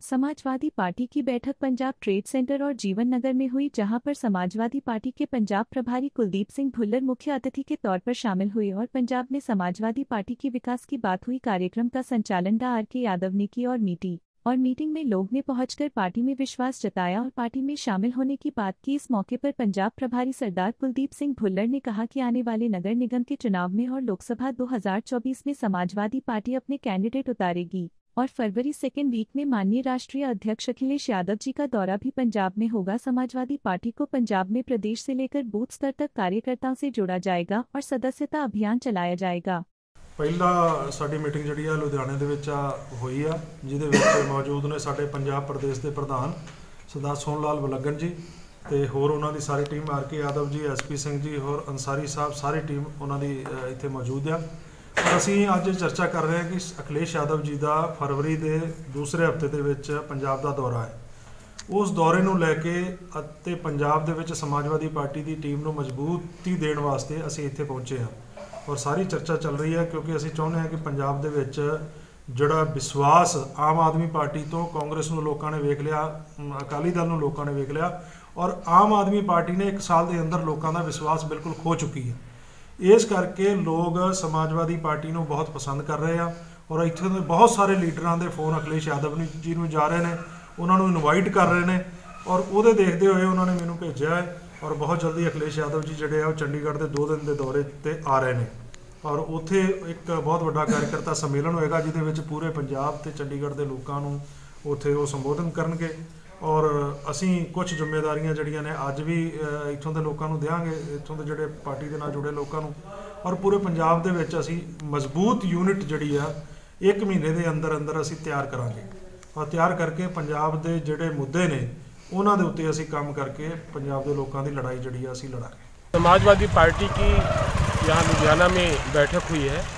Samajwadi party की बैठक Punjab trade centre और जीवन नगर में हुई, जहां पर समाजवादी पार्टी के पंजाब प्रभारी कुलदीप सिंह भुल्लर मुख्य अतिथि के तौर पर शामिल हुए और पंजाब में समाजवादी पार्टी की विकास की बात हुई। कार्यक्रम का संचालन डा आर के यादव ने की और मीटिंग में लोग ने पहुंचकर पार्टी में विश्वास जताया और पार्टी में शामिल होने की बात की। इस मौके पर पंजाब प्रभारी सरदार कुलदीप सिंह भुल्लर ने कहा कि आने वाले नगर निगम के चुनाव में और लोकसभा 2024 में समाजवादी पार्टी अपने कैंडिडेट उतारेगी और फरवरी सेकेंड वीक में माननीय राष्ट्रीय अध्यक्ष अखिलेश यादव जी का दौरा भी पंजाब में होगा। समाजवादी पार्टी को पंजाब में प्रदेश से लेकर बूथ स्तर तक कार्यकर्ताओं से जोड़ा जाएगा और सदस्यता अभियान चलाया जाएगा। पहला साडी मीटिंग जिहड़ी आ लुधियाने दे विच होई आ, जिहदे विच मौजूद ने साडे पंजाब प्रदेश के प्रधान सरदार सोहन लाल बलगन जी ते होर उन्हां दी सारी टीम, आर के यादव जी, SP सिंह जी होर अंसारी साहब, सारी टीम उन्हां दी इत्थे मौजूद आ। ਅਸੀਂ ਅੱਜ चर्चा कर रहे हैं कि अखिलेश यादव जी का फरवरी के दूसरे हफ्ते ਦੇ ਵਿੱਚ पंजाब का दौरा है। उस दौरे ਨੂੰ ਲੈ ਕੇ ਅਤੇ पंजाब ਦੇ ਵਿੱਚ समाजवादी पार्टी की टीम ਨੂੰ मजबूती देण वास्ते ਅਸੀਂ ਇੱਥੇ पहुंचे हाँ और सारी चर्चा चल रही है, क्योंकि ਅਸੀਂ ਚਾਹੁੰਦੇ ਹਾਂ कि पंजाब ਦੇ ਵਿੱਚ ਜਿਹੜਾ विश्वास आम आदमी पार्टी तो कांग्रेस ਨੂੰ ਲੋਕਾਂ ने वेख लिया, अकाली दल ਨੂੰ ਲੋਕਾਂ ने वेख लिया और आम आदमी पार्टी ने 1 साल के अंदर लोगों का विश्वास बिल्कुल खो चुकी है। इस करके लोग समाजवादी पार्टी को बहुत पसंद कर रहे हैं और इत्थे दे बहुत सारे लीडरां दे फोन अखिलेश यादव जी नूं जा रहे हैं, उन्होंने इनवाइट कर रहे हैं और वो देखते हुए उन्होंने मैनू भेजा है और बहुत जल्दी अखिलेश यादव जी जोड़े आ चंडीगढ़ के 2 दिन के दौरे पर आ रहे हैं और उत्थे एक बहुत बड़ा कार्यकर्ता सम्मेलन होएगा जिहदे विच पूरे पंजाब ते चंडीगढ़ के लोगों नूं उत्थे वो संबोधन करनगे और असी कुछ जिम्मेदारियां जड़ियां ने अज भी इत्थों के लोगों को देंगे, इत्थों के जोड़े पार्टी के नाल जुड़े लोगों को और पूरे पंजाब दे विच असी मजबूत यूनिट जिहड़ी आ 1 महीने के अंदर अंदर असी तैयार करांगे और तैयार करके पंजाब के जोड़े मुद्दे ने उन्हां दे उत्ते असी काम करके पंजाब के लोगों की लड़ाई जिहड़ी आ असी लड़ांगे। समाजवादी पार्टी की यहाँ लुधियाना में बैठक हुई है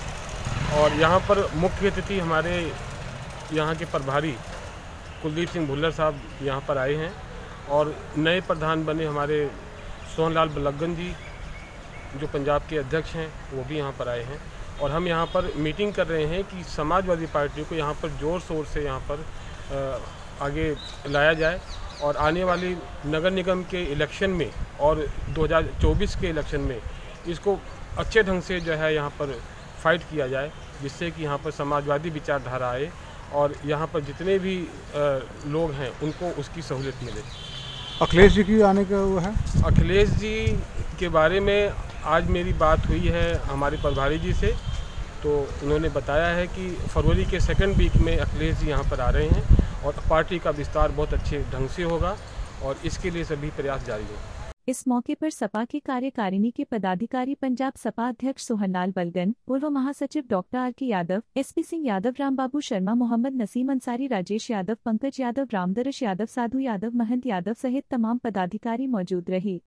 और यहाँ पर मुख्य अतिथि हमारे यहाँ के प्रभारी कुलदीप सिंह भुल्लर साहब यहाँ पर आए हैं और नए प्रधान बने हमारे सोहन लाल बलगन जी जो पंजाब के अध्यक्ष हैं वो भी यहाँ पर आए हैं और हम यहाँ पर मीटिंग कर रहे हैं कि समाजवादी पार्टी को यहाँ पर ज़ोर शोर से यहाँ पर आगे लाया जाए और आने वाली नगर निगम के इलेक्शन में और 2024 के इलेक्शन में इसको अच्छे ढंग से जो है यहाँ पर फाइट किया जाए, जिससे कि यहाँ पर समाजवादी विचारधारा आए और यहाँ पर जितने भी लोग हैं उनको उसकी सहूलियत मिले। अखिलेश जी की आने का वो है, अखिलेश जी के बारे में आज मेरी बात हुई है हमारे प्रभारी जी से, तो उन्होंने बताया है कि फरवरी के सेकंड वीक में अखिलेश जी यहाँ पर आ रहे हैं और पार्टी का विस्तार बहुत अच्छे ढंग से होगा और इसके लिए सभी प्रयास जारी हैं। इस मौके पर सपा के कार्यकारिणी के पदाधिकारी पंजाब सपा अध्यक्ष सोहनलाल बलगन, पूर्व महासचिव डॉक्टर आर के यादव, SP सिंह यादव, रामबाबू शर्मा, मोहम्मद नसीम अंसारी, राजेश यादव, पंकज यादव, रामदर्श यादव, साधु यादव, महंत यादव सहित तमाम पदाधिकारी मौजूद रहे।